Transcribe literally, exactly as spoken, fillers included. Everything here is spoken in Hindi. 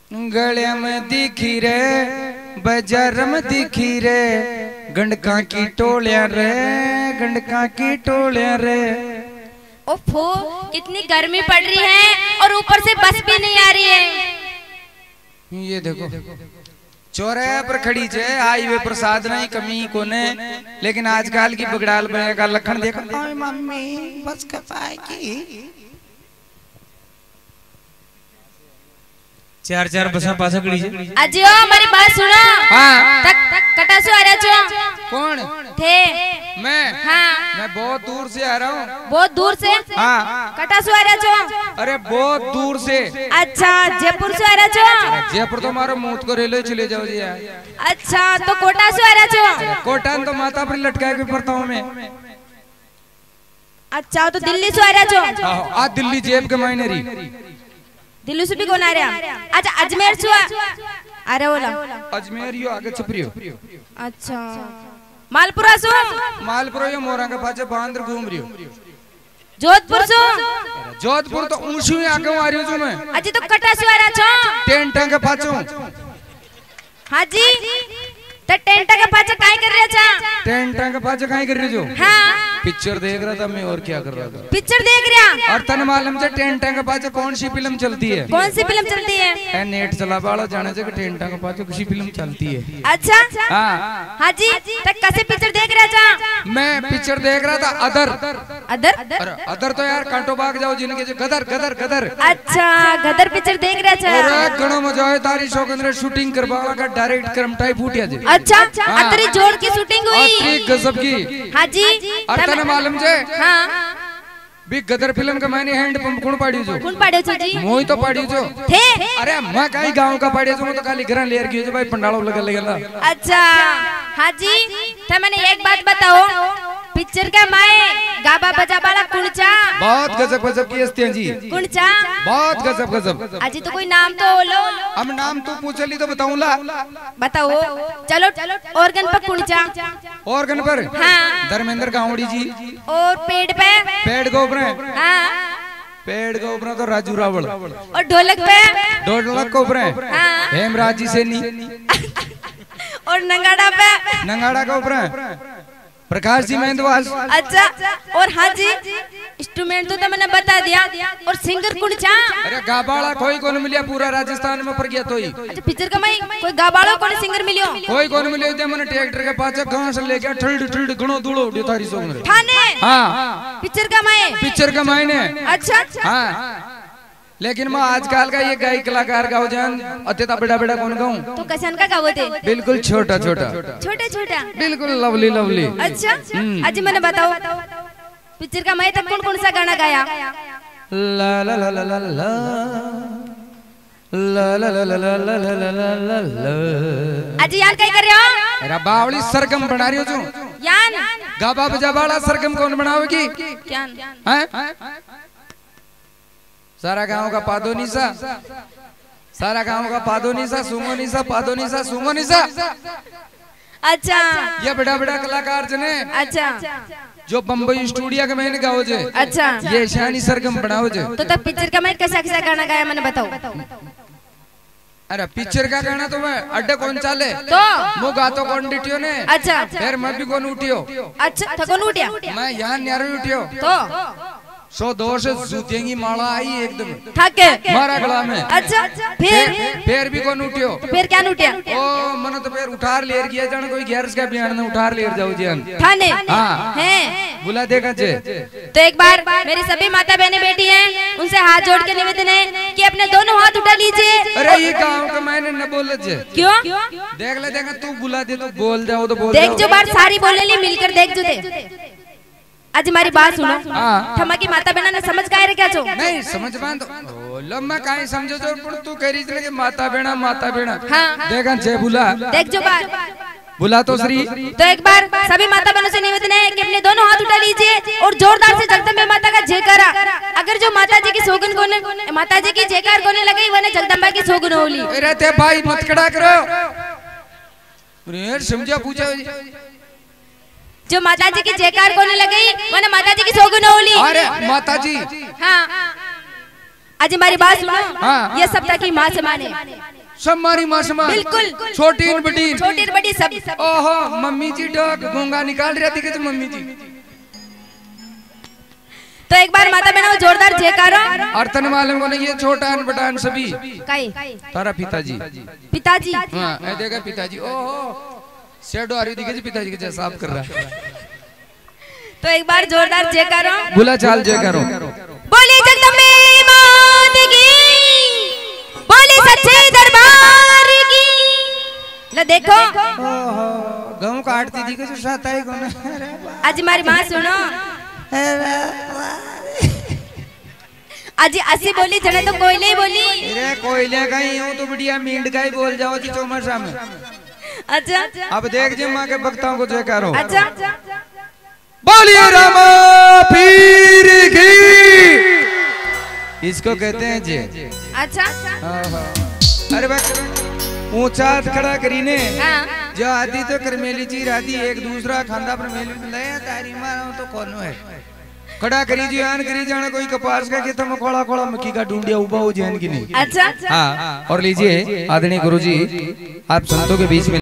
गले में दिखी रे बाजार में दिखी रे गंडका की टोलियां रे गंडका की टोलियां रे। ओफो कितनी गर्मी पड़ रही है और ऊपर से बस भी नहीं आ रही है। ये देखो चौराहे पर खड़ी छे हाईवे पर साधन ही कमी कोने लेकिन आजकल की बगड़ाल का लखन देखो। ओए मम्मी बस कब आएगी। चार चार बसा पास खड़ी छे। अजियो हमारी बात सुनो। हाँ तक तक कटासु आ रहा छो। कौन थे मैं? हाँ मैं बहुत दूर से आ रहा हूँ। बहुत दूर से? हाँ कटासु आ रहा छो। अरे बहुत दूर से। अच्छा जयपुर से आ रहा छो। जयपुर तो हमारा मूत को रेलवे चले जाओ जी। अच्छा तो कोटा से आ रहा छो। कोटान तो माता पर लटका के पड़ता हूँ मैं। अच्छा तो दिल्ली से आ रहा छो। आज दिल्ली जेब के मायने रही। दिल्ली से भी कौन आ रहा? अच्छा अजमेर से आ रहा बोला। अजमेर यो आगे छपरियो। अच्छा मालपुरा सो? मालपुरा यो मोरा के पाछे बांदर घूम रही हो। जोधपुर सो? जोधपुर तो ऊंची आगे आ रही हूँ मैं। अच्छा तो कटा से आ रहा छो। टेंट के पाछो। हाँ जी तो टेंट के पाछे काहे कर रहे छा? टेंट के पाछे काहे कर रही हो? हाँ पिक्चर देख रहा था मैं और क्या कर रहा था। पिक्चर देख रहा? और तन मालूम से टेंट के पाछे कौन सी फिल्म चलती है? कौन सी फिल्म चलती है? ए नेट चला वाला जाने से टेंट के पाछे किसी फिल्म चलती है। अच्छा हाँ हाँ जी तो कैसे पिक्चर देख रहा था? मैं पिक्चर देख रहा था अदर। अदर? अरे अदर तो यार कांटो बाग जाओ जिनके जो गदर गदर गदर। अच्छा गदर पिक्चर देख रहा था। अरे घणो मजा आया तारी शौकंद्र शूटिंग करवाला का डायरेक्ट करम टाइप फूटिया जे। अच्छा अतरी जोड़ की शूटिंग हुई। अतरी गजब की। हाँ जी और तने मालूम जे हाँ भी गदर फिल्म का मैंने हैंड पंप कौन पाड़ी जो? कौन पाड़ियो छो जी? मोई तो पाड़ी जो थे। अरे मैं कहीं गांव का पाड़ी जो तो खाली घर लेर गयो जो भाई पंडालों लगा लेगा। अच्छा हाँ जी तो मैंने एक बात बताओ पिक्चर का माए गाबा बजा वाला कुणचा बहुत गजब गजब की हस्ती हैं जी। कुणचा बहुत गजब गजब। अजी तो कोई नाम तो बोलो। अब नाम तो पूछ ली तो बताऊंला। बताओ चलो ऑर्गन पर कुणचा। ऑर्गन पर हाँ धर्मेंद्र गावड़ी जी। और पेड़ पे? पेड़ के ऊपर हाँ पेड़ के ऊपर तो राजू रावल। और ढोलक पे? ढोलक के ऊपर हाँ हेमराज जी सेनी। और नंगाड़ा पे? नंगाड़ा के ऊपर प्रकाश जी मेहंदवास। अच्छा और हाँ जी इंस्ट्रूमेंट तो, तो मैंने बता दिया और सिंगर कुणचा? अरे गाबाड़ा कोई कौन मिलिया पूरा राजस्थान में पर गया तो ही। अच्छा पिक्चर का मैं कोई गाबाड़ो कौन सिंगर मिलियो? कोई कौन मिलियो जे मैंने ट्रैक्टर के पाछे गांव से लेके ठल्ड ठल्ड गणो दूड़ो उड़ी तारी सोंग रे थाने। हां पिक्चर का मैं पिक्चर का मायने। अच्छा हां लेकिन मैं आजकल का ये गायक कलाकार गाओ जान अत्यता बड़ा बड़ा कौन गाऊं? तो कसन का गावते? बिल्कुल छोटा छोटा छोटा छोटा बिल्कुल लवली लवली। अच्छा आज मैंने बताओ पिक्चर का मैं तब कौन कौन सा गाना गाया? ला ला ला ला ला ला ला ला ला ला ला ला ला ला। आज यार क्या कर रहे हो? मेरा बावली सरगम बना रही हो जो यान गाबा बजा वाला सरगम कौन बनावेगी? क्या हैं? सारा गांव का पादो निसा सारा गांव का पादो निसा सुंगो निसा पादो निसा सुंगो निसा। अच्छा ये बड़ा बड़ा कलाकार जने अच्छा जो बम्बई स्टूडियो के मैंने गाओ जे। अच्छा ये शानी सरगम बनाओ जे। तो तब पिक्चर का मैं कैसा कैसा गाना गाया मैंने बताओ। अरे पिक्चर का गाना तो मैं अड्डे कौन चाले तो मु गातो कौन डिटियो ने। अच्छा फिर मैं भी कौन उठियो। अच्छा तो कौन उठिया? मैं यहाँ न्यारे उठियो तो सौ दो से जूतियों की माला आई एकदम थके मारा गला में। अच्छा फिर फिर भी कौन उठियो? फिर क्या उठिया? ओ मन तो फिर उठार लेर गया जान कोई गैरस का बयान में उठार लेर जाओ जान थाने। हाँ हैं बुला देगा जे। तो एक बार मेरी सभी माता बहनें बेटी हैं उनसे हाथ जोड़ के निवेदन है कि अपने दोनों हाथ उठा लीजिए। अरे ये गाँव का मैंने न बोले जे। क्यों? देख ले देखा तू बुला दे तो बोल जाओ तो बोल देख जो बार सारी बोलने ली मिलकर देख जो दे। आज हमारी बात सुनो। हाँ थमा की माता बहना ने समझ गए रे क्या छो? नहीं समझ बांध लम्मा काहे समझो जो पर तू कह रही थी कि माता बहना माता बहना। हाँ देखा जे बुला देख जो बार बुला तो श्री। तो एक बार सभी माता बहनों से निवेदन है कि अपने दोनों हाथ उठा लीजिए और जोरदार से जगदम्बे माता का जयकारा। अगर जो माता जी की सोगन कोने माता जी की जयकार कोने लगी वने जगदम्बा की सोगन होली। अरे ते भाई मत खड़ा करो अरे समझा पूछा जो माता जी की जयकार कोने लगी वने माता जी की सोगन होली। अरे माता जी हाँ आज हमारी बात सुनो। हाँ। ये सब तक की माँ से माने सब मारी माँ समान बिल्कुल छोटी न बड़ी छोटी और बड़ी सब ओहो मम्मी जी डॉग गूंगा निकाल रही थी कि मम्मी जी। तो एक बार माता बहनों जोरदार जयकारा। और तन मालूम को नहीं ये छोटा न बड़ा न सभी काई तारा पिताजी पिताजी हाँ ऐ देखा पिताजी ओहो शेडो आ रही थी कि पिताजी के जैसा साफ कर रहा है। तो एक बार जोरदार जयकारा बुला चाल जय करो बोले जगदम्बे मात की बोले सच्चे दरबार की। लो देखो गाँव काटती थी कि साथ आई कौन आज हमारी माँ सुनो आज असी बोली जने तो कोयले ही बोली अरे कोयले का ही हूँ तो बढ़िया मींड का ही बोल जाओ जी चौमासा में। अच्छा अब देख जी माँ के भक्तों को जय करो अच्छा बोलिए रामा पीर की। इसको कहते हैं जी अच्छा अरे भाई ऊंचा खड़ा करी ने हाँ। जो आदि तो करमेली जी राधी एक दूसरा खांदा पर मेली ले तारी मारो तो कौन है खड़ा करी जी आन करी जाने कोई कपास का खेत में खोड़ा खोड़ा मक्की का ढूंढिया उबा हो जैन की नहीं। अच्छा हाँ और लीजिए आदरणीय गुरुजी आप संतों के बीच में